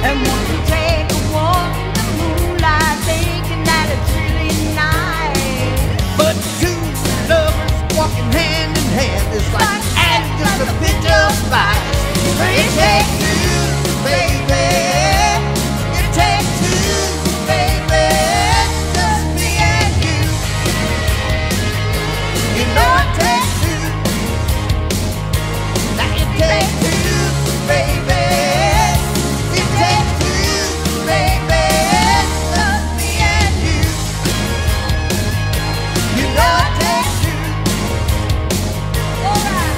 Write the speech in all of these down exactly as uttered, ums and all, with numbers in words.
and want to take a walk in the moonlight, thinking that it's really nice. But two lovers walking hand in hand is like adding just a pinch of spice. It takes two, baby. It takes two, baby. Just me and you. You know it takes two. Now it takes two, baby. It takes two, baby. Just me and you. You know it takes two. All right.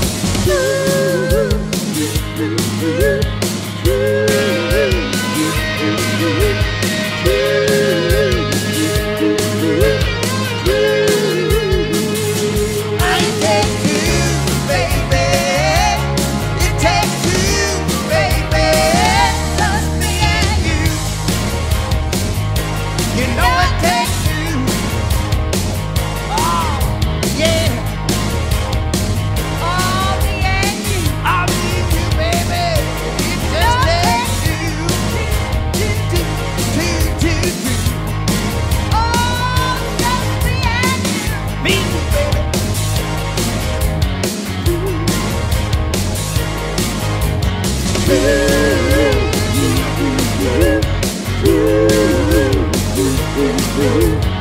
You know it takes two. Oh, yeah. Oh, me and you. I'll need you, baby. It just takes two. Two, two, two, two, two. Oh, just me and you. Me and you, baby. Ooh, ooh, ooh, ooh, ooh, ooh, ooh.